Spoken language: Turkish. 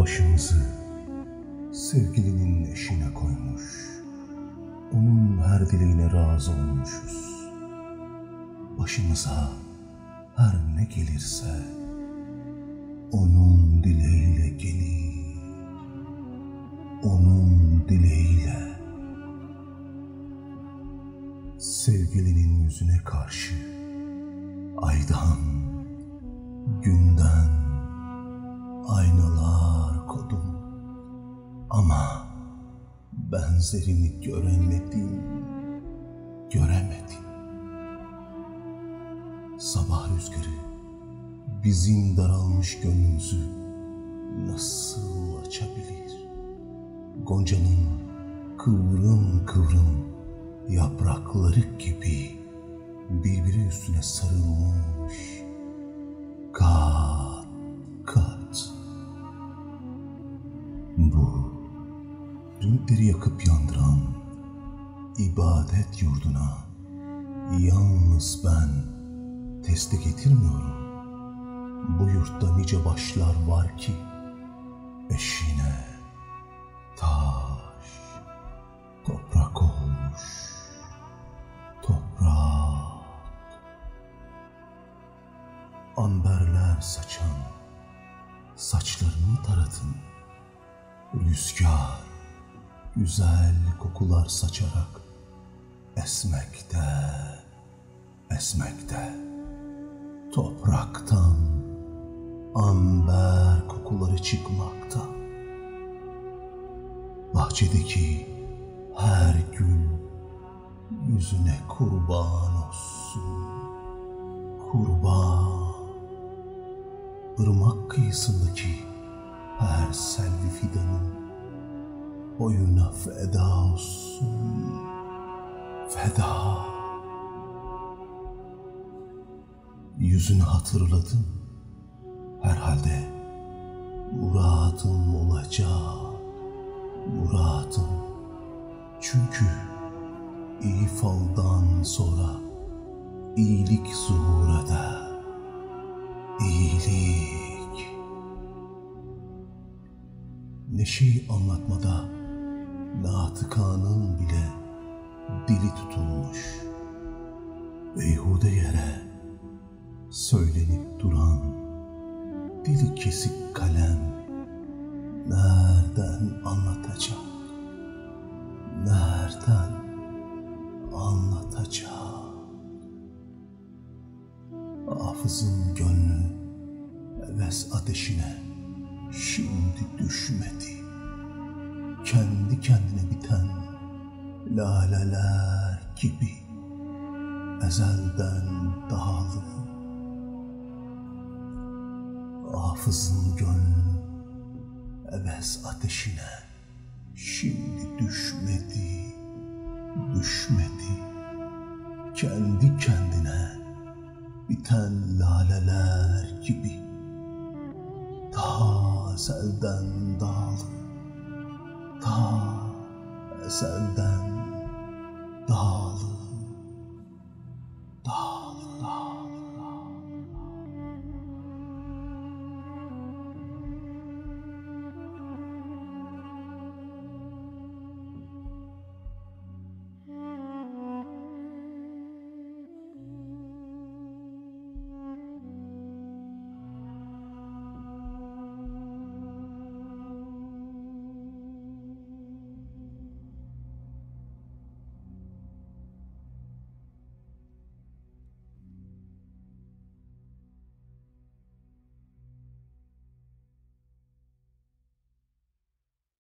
başımızı sevgilinin eşine koymuş, onun her dileğine razı olmuşuz. Başımıza her ne gelirse onun dileğiyle gelir, onun dileğiyle. Sevgilinin yüzüne karşı aydan, günden aynalar kodum, ama benzerini göremedim. Sabah rüzgarı bizim daralmış gönlümüzü nasıl açabilir? Goncanın kıvrım kıvrım yaprakları gibi birbiri üstüne sarılmış, kat kat. Bu renkleri yakıp yandıran ibadet yurduna yalnız ben teste getirmiyorum. Bu yurtta nice başlar var ki eşine taş, toprak olmuş, toprak. Amberler saçan saçlarını taratın. Rüzgar güzel kokular saçarak esmekte. Topraktan amber kokuları çıkmakta. Bahçedeki her gül yüzüne kurban olsun, kurban. Irmak kıyısındaki her selvi fidanın boyuna feda olsun, feda. Yüzünü hatırladım, herhalde muradım olacak, muradım. Çünkü iyi faldan sonra iyilik zuhur eder, iyilik. Neşeyi anlatmada Natıkanın bile dili tutulmuş. Beyhude yere söylenip duran dili kesik kalem nereden anlatacak? Nereden anlatacak? Hafızın gönlü heves ateşine şimdi düşmedi. Kendi kendine biten laleler gibi ezelden dağılır. Hafızın gönlü heves ateşine şimdi düşmedi. Kendi kendine biten laleler gibi ta ezelden dağılır. Ta ezelden dağılır.